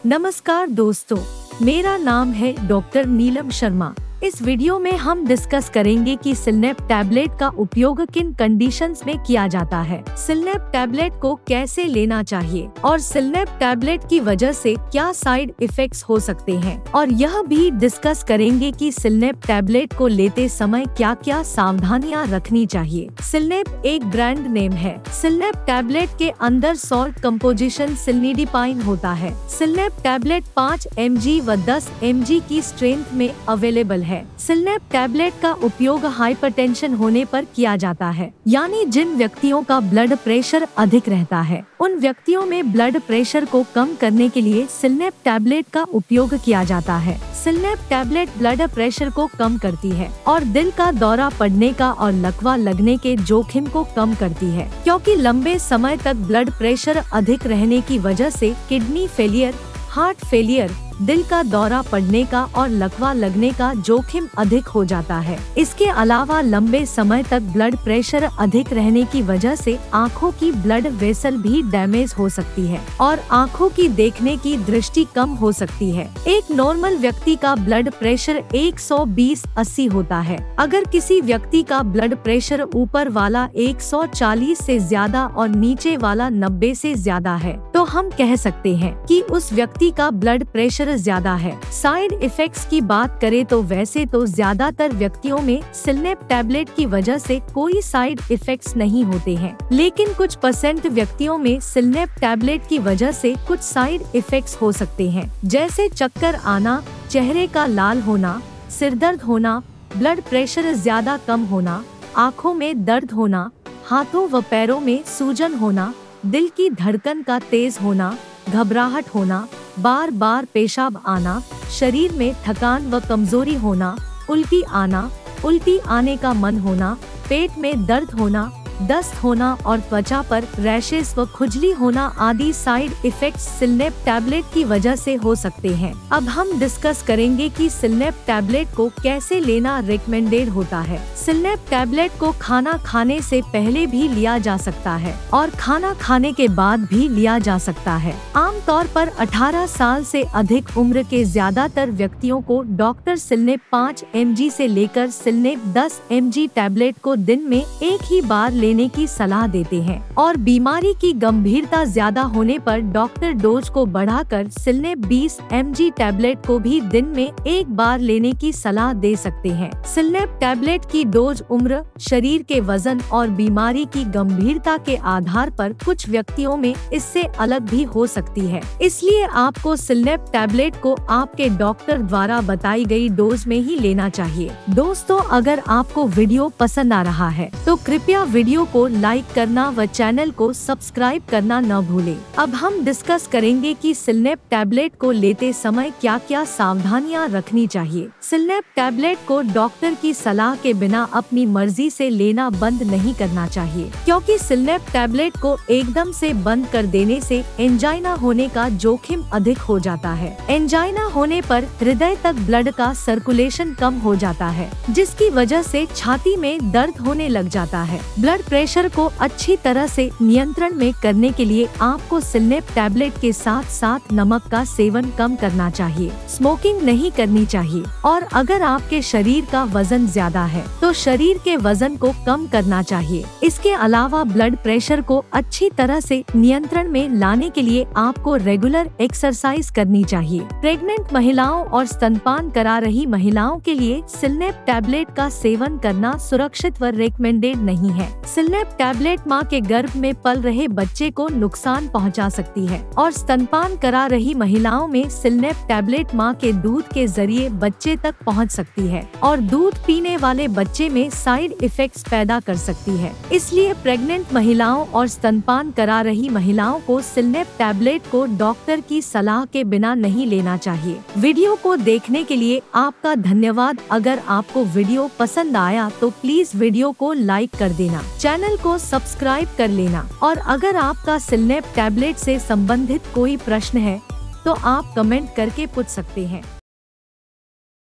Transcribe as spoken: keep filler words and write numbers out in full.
नमस्कार दोस्तों, मेरा नाम है डॉक्टर नीलम शर्मा। इस वीडियो में हम डिस्कस करेंगे कि सिलनेप टैबलेट का उपयोग किन कंडीशंस में किया जाता है, सिलनेप टैबलेट को कैसे लेना चाहिए और सिलनेप टैबलेट की वजह से क्या साइड इफेक्ट्स हो सकते हैं, और यह भी डिस्कस करेंगे कि सिलनेप टैबलेट को लेते समय क्या क्या सावधानियां रखनी चाहिए। सिलनेप एक ब्रांड नेम है। सिलनेप टैबलेट के अंदर सॉल्ट कंपोजिशन सिलनीडिपाइन होता है। सिलनेप टैबलेट पाँच एम जी व दस एम जी की स्ट्रेंथ में अवेलेबल है। सिलनेप टैबलेट का उपयोग हाइपरटेंशन होने पर किया जाता है, यानी जिन व्यक्तियों का ब्लड प्रेशर अधिक रहता है उन व्यक्तियों में ब्लड प्रेशर को कम करने के लिए सिलनेप टैबलेट का उपयोग किया जाता है। सिलनेप टैबलेट ब्लड प्रेशर को कम करती है और दिल का दौरा पड़ने का और लकवा लगने के जोखिम को कम करती है, क्योंकि लंबे समय तक ब्लड प्रेशर अधिक रहने की वजह से किडनी फेलियर, हार्ट फेलियर, दिल का दौरा पड़ने का और लकवा लगने का जोखिम अधिक हो जाता है। इसके अलावा लंबे समय तक ब्लड प्रेशर अधिक रहने की वजह से आँखों की ब्लड वेसल भी डैमेज हो सकती है और आँखों की देखने की दृष्टि कम हो सकती है। एक नॉर्मल व्यक्ति का ब्लड प्रेशर एक सौ बीस अस्सी होता है। अगर किसी व्यक्ति का ब्लड प्रेशर ऊपर वाला एक सौ चालीस से ज्यादा और नीचे वाला नब्बे से ज्यादा है तो हम कह सकते हैं कि उस व्यक्ति का ब्लड प्रेशर ज्यादा है। साइड इफेक्ट्स की बात करें तो वैसे तो ज्यादातर व्यक्तियों में सिलनेप टैबलेट की वजह से कोई साइड इफेक्ट्स नहीं होते हैं, लेकिन कुछ परसेंट व्यक्तियों में सिलनेप टैबलेट की वजह से कुछ साइड इफेक्ट्स हो सकते हैं, जैसे चक्कर आना, चेहरे का लाल होना, सिर दर्द होना, ब्लड प्रेशर ज्यादा कम होना, आँखों में दर्द होना, हाथों व पैरों में सूजन होना, दिल की धड़कन का तेज होना, घबराहट होना, बार बार पेशाब आना, शरीर में थकान व कमजोरी होना, उल्टी आना, उल्टी आने का मन होना, पेट में दर्द होना, दस्त होना और त्वचा पर रैशेस व खुजली होना आदि साइड इफेक्ट्स सिलनेप टैबलेट की वजह से हो सकते हैं। अब हम डिस्कस करेंगे कि सिलनेप टैबलेट को कैसे लेना रिकमेंडेड होता है। सिलनेप टैबलेट को खाना खाने से पहले भी लिया जा सकता है और खाना खाने के बाद भी लिया जा सकता है। आमतौर पर अठारह साल से अधिक उम्र के ज्यादातर व्यक्तियों को डॉक्टर सिलनेप पाँच एम जी से लेकर सिलनेप दस एम जी टैबलेट को दिन में एक ही बार लेने की सलाह देते हैं, और बीमारी की गंभीरता ज्यादा होने पर डॉक्टर डोज को बढ़ाकर सिलनेप बीस एम जी टैबलेट को भी दिन में एक बार लेने की सलाह दे सकते हैं। सिलनेप टैबलेट की डोज उम्र, शरीर के वजन और बीमारी की गंभीरता के आधार पर कुछ व्यक्तियों में इससे अलग भी हो सकती है, इसलिए आपको सिलनेप टैबलेट को आपके डॉक्टर द्वारा बताई गई डोज में ही लेना चाहिए। दोस्तों, अगर आपको वीडियो पसंद आ रहा है तो कृपया वीडियो को लाइक करना व चैनल को सब्सक्राइब करना न भूलें। अब हम डिस्कस करेंगे कि सिलनेप टैबलेट को लेते समय क्या क्या सावधानियां रखनी चाहिए। सिलनेप टैबलेट को डॉक्टर की सलाह के बिना अपनी मर्जी से लेना बंद नहीं करना चाहिए, क्योंकि सिलनेप टैबलेट को एकदम से बंद कर देने से एंजाइना होने का जोखिम अधिक हो जाता है। एंजाइना होने पर हृदय तक ब्लड का सर्कुलेशन कम हो जाता है, जिसकी वजह से छाती में दर्द होने लग जाता है। ब्लड प्रेशर को अच्छी तरह से नियंत्रण में करने के लिए आपको सिलनेप टैबलेट के साथ साथ नमक का सेवन कम करना चाहिए, स्मोकिंग नहीं करनी चाहिए, और अगर आपके शरीर का वजन ज्यादा है तो शरीर के वजन को कम करना चाहिए। इसके अलावा ब्लड प्रेशर को अच्छी तरह से नियंत्रण में लाने के लिए आपको रेगुलर एक्सरसाइज करनी चाहिए। प्रेग्नेंट महिलाओं और स्तनपान करा रही महिलाओं के लिए सिलनेप टैबलेट का सेवन करना सुरक्षित व रिकमेंडेड नहीं है। सिलनेप टैबलेट मां के गर्भ में पल रहे बच्चे को नुकसान पहुंचा सकती है, और स्तनपान करा रही महिलाओं में सिलनेप टैबलेट मां के दूध के जरिए बच्चे तक पहुंच सकती है और दूध पीने वाले बच्चे में साइड इफेक्ट्स पैदा कर सकती है। इसलिए प्रेग्नेंट महिलाओं और स्तनपान करा रही महिलाओं को सिलनेप टैबलेट को डॉक्टर की सलाह के बिना नहीं लेना चाहिए। वीडियो को देखने के लिए आपका धन्यवाद। अगर आपको वीडियो पसंद आया तो प्लीज वीडियो को लाइक कर देना, चैनल को सब्सक्राइब कर लेना, और अगर आपका सिलनेप टैबलेट से संबंधित कोई प्रश्न है तो आप कमेंट करके पूछ सकते हैं।